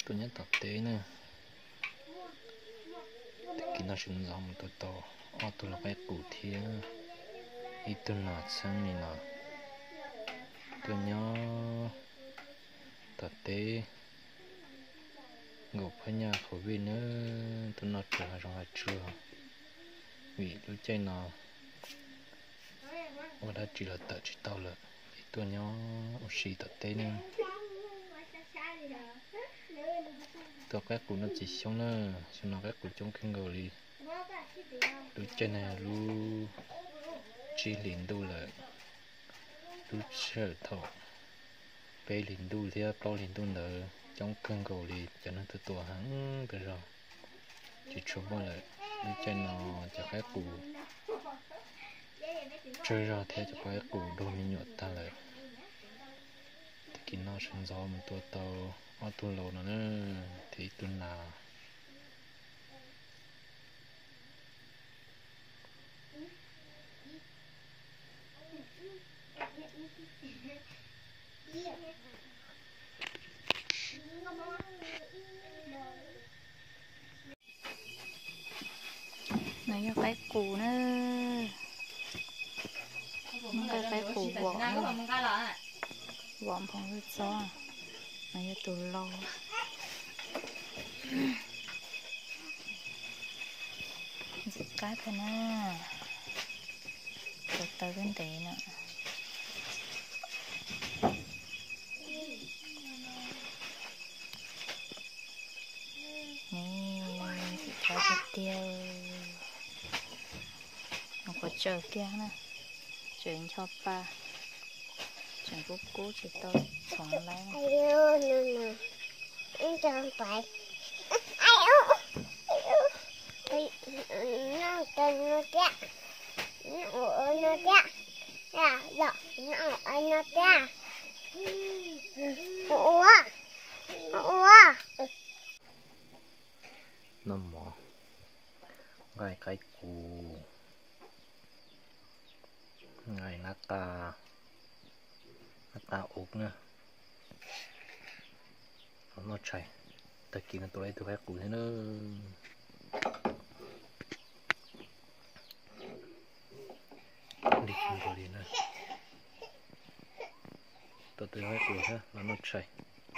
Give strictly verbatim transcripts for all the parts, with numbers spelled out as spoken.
tôi nhớ tập tế nè khi nó sinh ra một tôi to ô tôi là cái cụ thiên ít tôi nạt sang mình nè tôi nhớ tập tế ngọc hay nhà khẩu vị nữa tôi nạt trở ra ngoài chưa vì tôi chơi nào ở đây chỉ là tự chỉ tao là tôi nhớ ở xí tập tế nè tôi các cụ nó chỉ xong nữa xong nó các cụ trong kinh ngờ đi tôi chơi này lu chỉ liền đu là lu sợ thọ bé liền đu thì bao liền đu nữa trong kinh ngờ đi cho nó từ tuổi hắn từ rồi chỉ chụp bao lại lu chơi nó cho các cụ chơi ra thế cho các cụ đôi mình nhọt ta lại thì nó sinh gió một tua tàu ở tua lâu nữa thì tua nào này cho cái củ nữa cái cái củ vỏ vỏ phong rất gió này cho từ lâu giật cái thôi nè từ từ bên tệ nè nè giật cái tiếp tiêu nó có chờ kia nè chờ cho ba chờ cố cố chỉ tôi còn lấy ayo nè anh cho phải ayo nó tên nó cha nó ở nó cha à đó nó ở nó cha ủa ủa nằm mỏ gai cái cù ngày nát ta nát ta ốp nữa nó chạy ta kia nó tôi lấy tôi phải cù thế nữa đi không rồi đi nữa tôi tôi phải cù thế là nó chạy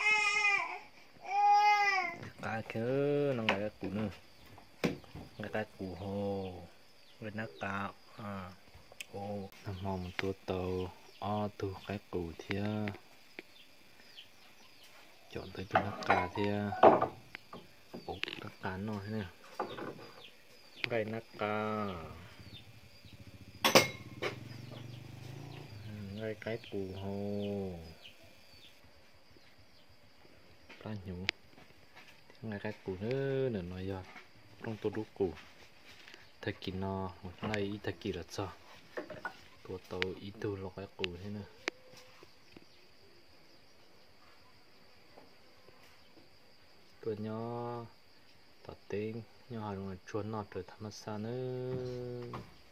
cái kia nó lại cái cù nữa cái cái cù hồ với nát ta à ô nằm mong tôi tàu o tôi cái cù thia chọn tới cho nó cà thia ổ nó cá nó thế này cái nát cà cái cái cù hồ cá nhủ ngay cái cù nữa nữa nói giờ trong tôi đúc cù thật kỳ nó một ngày ít thật kỳ là sao tôi tàu ít tôi lo cái cù thế nữa tôi nhớ tao tên nhớ hai người chuồn nọ trở thành sao nữa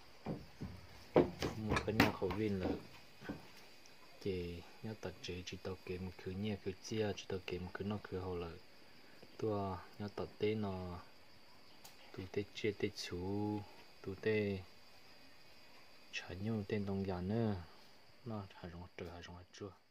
một cái nhà khẩu viên là chỉ nhớ tao chỉ chỉ tao kiếm một thứ nhẹ cứ chia chỉ tao kiếm một thứ nó cứ hậu là tôi nhớ tao tên nó tụi tê chia tê chú tụi tê trả nhau tên đồng giả nữa nó hay rong trở hay rong chưa